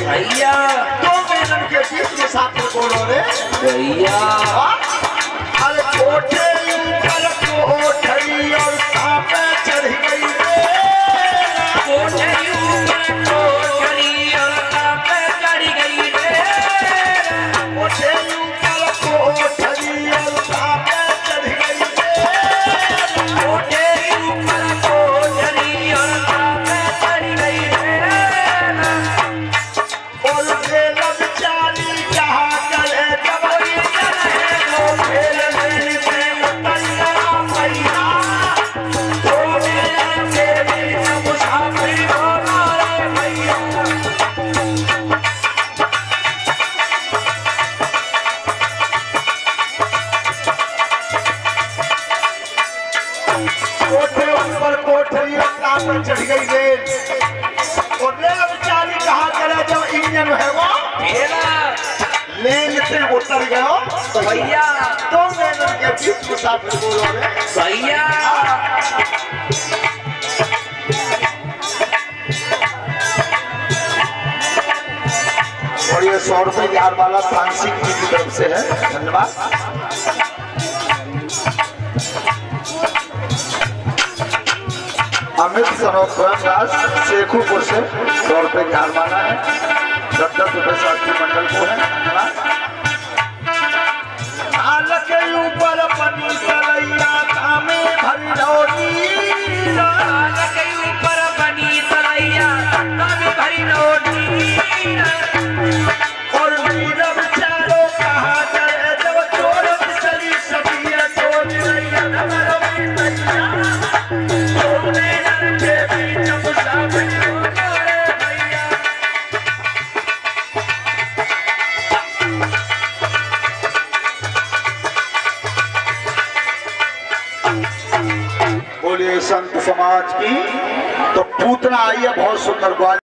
भैया दो मेनन के बीच में साथ में बोलो रे भैया। अरे कोठे ऊपर कोठरी और सांपे चढ़ गई रे। कोठे ऊपर कोठरी और सांपे चढ़ गई रे। कोठे ऊपर कोठरी और सांपे चढ़ गई रे। कोठे ऊपर कोठरी और सांपे चढ़ गई रे। और खेल बेचारी कहाँ करे जब कोई चले तो खेल में से उतरिया भैया। तो मेरे से भी मुसाफिर होना रे भैया। कोठे ऊपर कोठरी और सांपे चढ़ गई रे। और रेल बेचारी कहाँ करे जब इंजन है वो मेरा लेन से उतर गयो भैया। दो मेनन के बीच में साथ में बोलो रे भैया और ये 100 रुपए बिहार वाला फ्रांसिक जी की तरफ से है, धन्यवाद। अमित सनोज राज शेखुपुर से 100 रुपए बिहार वाला है, 10-10 रुपए साथी मंडल को है, धन्यवाद। हाल के ऊपर बनी तलैया धामे भरी रोटी। साल के ऊपर बनी तलैया तभी भरी रोटी। और नीरव चारों कहाँ गए जब चोर चली सखिया चोर रैया नगर में तैया। तो मेरे के बीच मुसाफिर होना रे भैया। बोलिए संत समाज की। तो पूतना आई है बहुत सुंदर ग्वाल